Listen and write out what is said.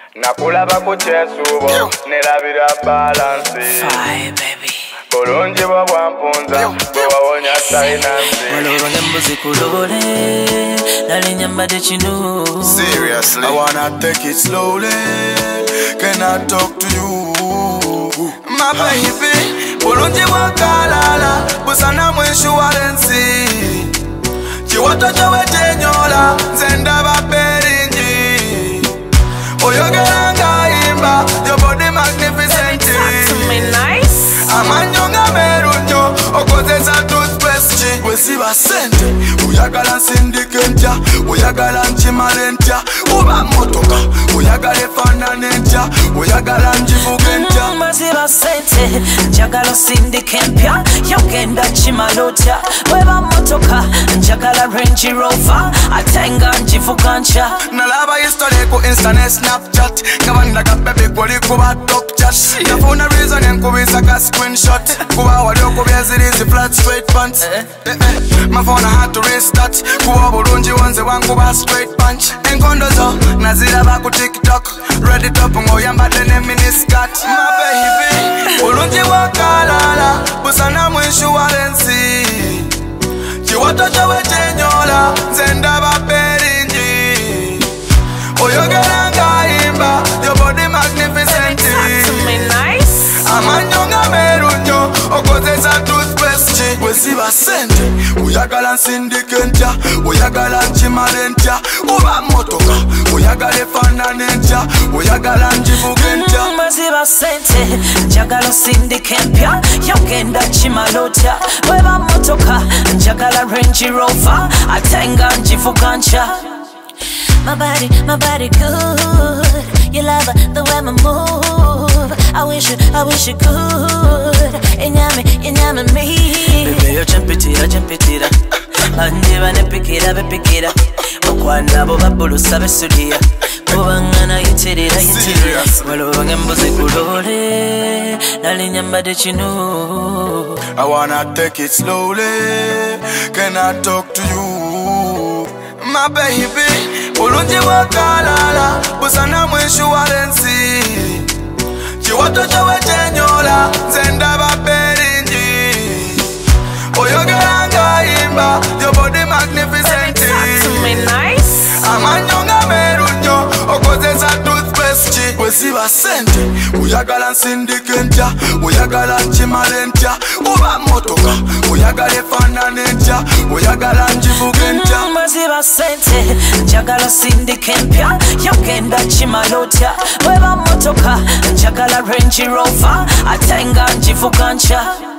Nakulaba ku kyesuubo nerabira balansi bulungi bwo bwampunza bwe wawonya sayinansi walaba n'embuzi kulobole nali nyambadde kino. Seriously, I wanna take it slowly. Can I talk to you? My baby, bulungi bwakalala busana mu insurance kiwato kyewetenyola nze ndaba beringi oyogera ngayimba your body magnificent amanyonga merunyo okozesa toothpaste bwesiba sente oyagala nsindike ntya oyagala nkimale ntya oba motoka oyagala efaanane ntya oyagala ngivuge ntya bwesiba sente njagala osindike mpya yogenda kimala otya weba motoka njagala Range Rover ate nga ngivuga ntya nalaba history ku Insta ne Snapchat kabandaga bebe kuli kuba top chat nafuna reason enkubisa ka screenshot kuba wali okubya zirizi flat straight pants my phone I had to restart kuba bulungi wonze wanguba straight punch enkondo zo naziraba ku TikTok ready top ngoyambadde ne miniskirt my baby bulungi bwakalala busana mu insurance kiwato kyewetenyola nze ndaba beringi oyogera ngayimba your body magnificent amanyonga merunyo okozesa toothpaste bwesiba sente oyagala nsindike ntya oyagala nkimale ntya oba motoka oyagala efaanane ntya oyagala ngivuge ntya bwesiba sente njagala osindike mpya yogenda kimala otya weba motoka njagala Range Rover ate nga ngivuga ntya. My body good. You love the way I move. I wish you could. Inyame me. Baby, you jump it up. Mandiba ne pikira. Okwana bo babulusa besulia. Kubangana yitirira. Walaba n'embuzi kulole. Nali nyambadde kino. I wanna take it slowly. Can I talk to you? My baby, bulungi bwakalala busana mu insurance kiwato kyewetenyola nze ndaba beringi oyogera ngayimba your body magnificent amanyonga merunyo okozesa toothpaste bwesiba sente oyagala nsindike ntya oyagala nkimale ntya oba motoka oyagala efaanane ntya oyagala ngivuge ntya bwesiba sente njagala osindike mpya yogenda kimala otya weba motoka njagala Range Rover ate nga ngivuga ntya.